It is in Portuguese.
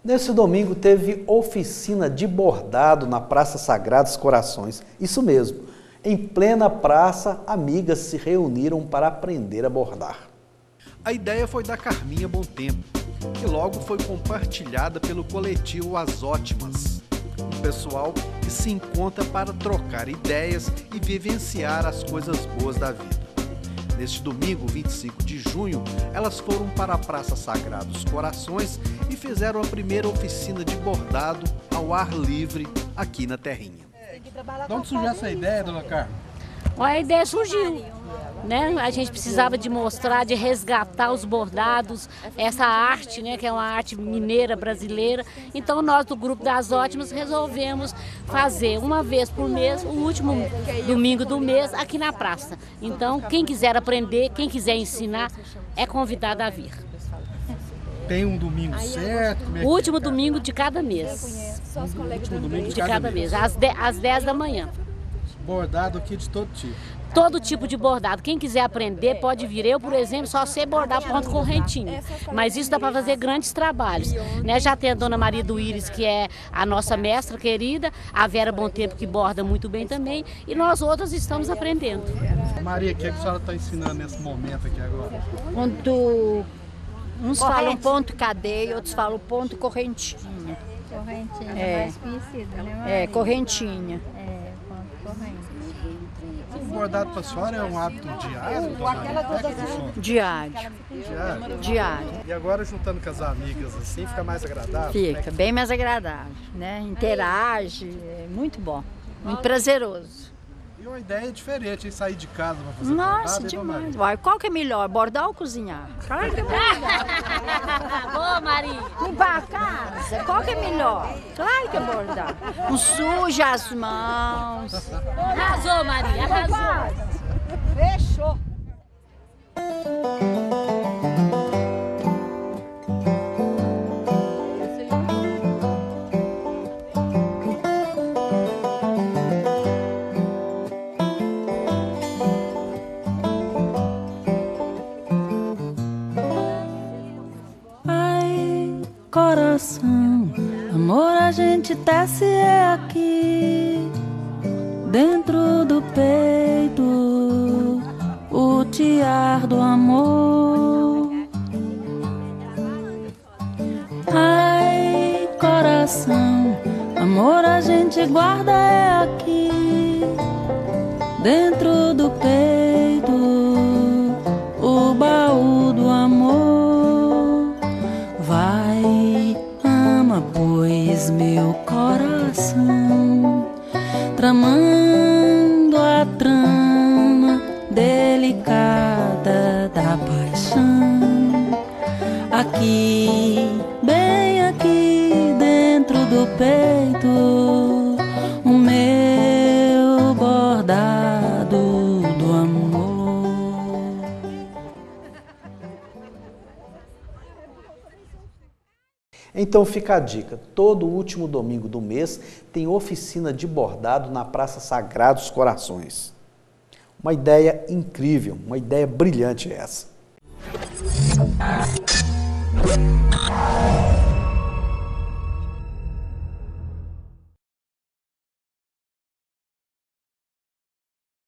Nesse domingo teve oficina de bordado na Praça Sagrados Corações. Isso mesmo, em plena praça, amigas se reuniram para aprender a bordar. A ideia foi da Carminha Bom Tempo, que logo foi compartilhada pelo coletivo As Ótimas. Um pessoal que se encontra para trocar ideias e vivenciar as coisas boas da vida. Neste domingo, 25 de junho, elas foram para a Praça Sagrados Corações e fizeram a primeira oficina de bordado ao ar livre aqui na Terrinha. De onde surgiu essa ideia, dona Carmen? A ideia surgiu, né? A gente precisava de mostrar, de resgatar os bordados, essa arte, né, que é uma arte mineira brasileira. Então nós do Grupo das Ótimas resolvemos fazer uma vez por mês, o último domingo do mês, aqui na praça. Então quem quiser aprender, quem quiser ensinar, é convidado a vir. Tem um domingo certo? O último domingo de cada mês. O último domingo De cada mês, às 10 da manhã. Bordado aqui de todo tipo. Todo tipo de bordado. Quem quiser aprender pode vir. Eu, por exemplo, só sei bordar ponto correntinho. Mas isso dá para fazer grandes trabalhos, né? Já tem a dona Maria do Íris, que é a nossa mestra querida, a Vera Bom Tempo, que borda muito bem também, e nós outras estamos aprendendo. Maria, o que a senhora está ensinando nesse momento aqui agora? Uns falam ponto cadeia, outros falam ponto correntinha. Correntinha, mais conhecida, né, Maria? Correntinha. Ponto corrente. O bordado para a senhora é um hábito diário, dona Maria? Diário. E agora, juntando com as amigas assim, fica mais agradável? Fica bem mais agradável, né? Interage, é muito bom, muito prazeroso. E uma ideia diferente, hein? Sair de casa para fazer Nossa, bordado, demais. Uai, qual que é melhor, bordar ou cozinhar? Claro que é bordar. Boa, Maria! Limpar a casa, qual que é melhor? Claro que é bordar. Não suja as mãos. Arrasou, Maria, arrasou! Fechou! Coração, amor, a gente desce aqui dentro do peito, o tiar do amor. Ai, coração, amor, a gente guarda aqui dentro do peito, o baú do amor. Vai, ama, pois, meu coração, tramando a trama delicada da paixão. Aqui, bem aqui dentro do peito, o meu bordado do amor. Então fica a dica, todo último domingo do mês tem oficina de bordado na Praça Sagrados Corações. Uma ideia incrível, uma ideia brilhante essa.